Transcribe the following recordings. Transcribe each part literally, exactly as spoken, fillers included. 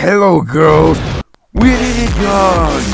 Hello girls, we did it guys!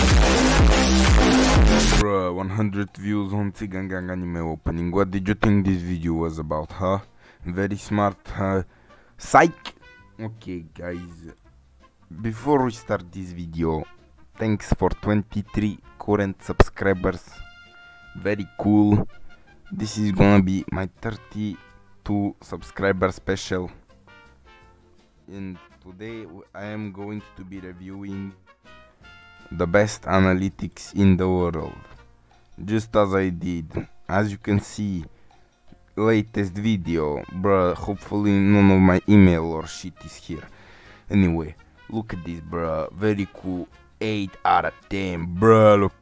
Bruh, one hundred views on Tsigangang anime opening. What did you think this video was about, huh? Very smart, huh? Psych! Okay guys, before we start this video, thanks for twenty-three current subscribers. Very cool. This is gonna be my thirty-two subscriber special. And today I am going to be reviewing the best analytics in the world, just as I did. As you can see, latest video, bruh. Hopefully none of my email or shit is here. Anyway, look at this, bruh. Very cool. eight out of ten, bruh. Look.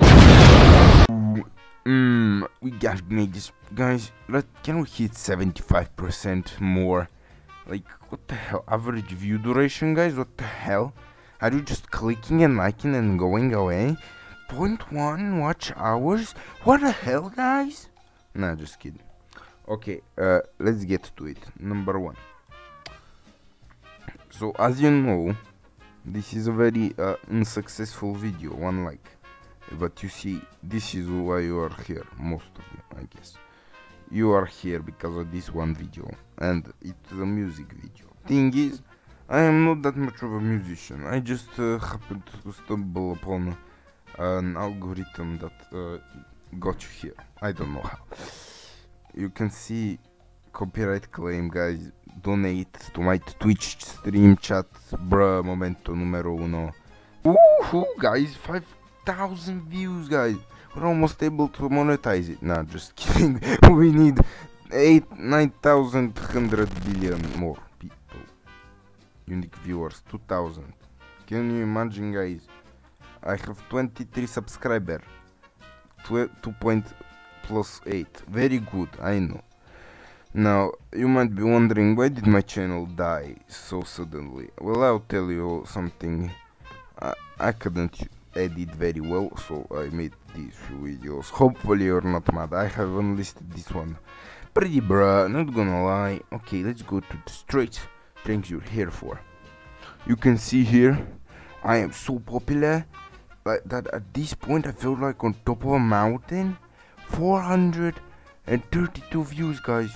Mmm, we gotta make this, guys. Let, can we hit seventy-five percent more? Like, what the hell? Average view duration, guys? What the hell? Are you just clicking and liking and going away? zero point one watch hours? What the hell, guys? Nah, just kidding. Okay, uh, let's get to it. Number one. So, as you know, this is a very uh, unsuccessful video, one like. But you see, this is why you are here, most of you, I guess. You are here because of this one video, and it's a music video. Thing is, I am not that much of a musician. I just uh, happened to stumble upon an algorithm that uh, got you here. I don't know how. You can see copyright claim, guys. Donate to my Twitch stream chat, bruh. Momento numero uno. Woohoo, guys! five thousand views, guys. We're almost able to monetize it. Nah, just kidding. We need eight, nine thousand hundred billion more people. Unique viewers, two thousand. Can you imagine, guys? I have twenty-three subscribers. two point plus eight. Very good, I know. Now, you might be wondering, why did my channel die so suddenly? Well, I'll tell you something. I, I couldn't edit very well, so I made these few videos. Hopefully you're not mad. I have unlisted this one. Pretty bruh, not gonna lie. Okay, let's go to the straight things you're here for. You can see here, I am so popular like that at this point I feel like on top of a mountain. Four hundred thirty-two views, guys.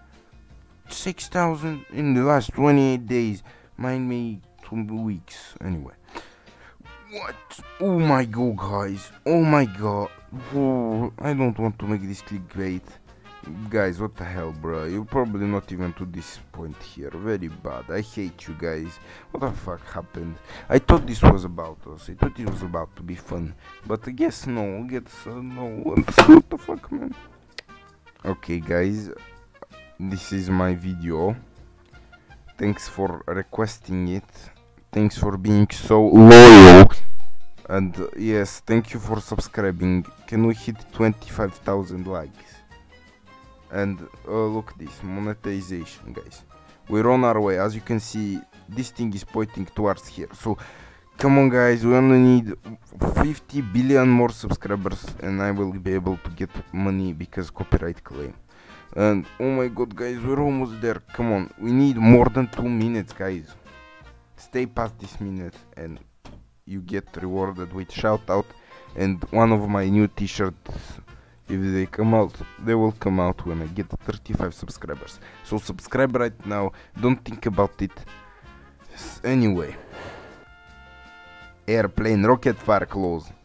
Six thousand in the last twenty-eight days. Mind me, two weeks. Anyway. What? Oh my god, guys. Oh my god. Whoa. I don't want to make this clickbait. Guys, what the hell, bro? You're probably not even to this point here. Very bad. I hate you guys. What the fuck happened? I thought this was about us. I thought it was about to be fun. But I guess no. I guess uh, no. What the fuck, man? Okay, guys. This is my video. Thanks for requesting it. Thanks for being so loyal. And uh, yes, thank you for subscribing. Can we hit twenty-five thousand likes? And uh, look at this, monetization, guys. We're on our way. As you can see, this thing is pointing towards here. So, come on, guys. We only need fifty billion more subscribers, and I will be able to get money because copyright claim. And oh my god, guys, we're almost there. Come on, we need more than two minutes, guys. Stay past this minute and you get rewarded with shout out and one of my new t-shirts. If they come out, they will come out when I get thirty-five subscribers. So subscribe right now, don't think about it. Anyway, airplane rocket fire close.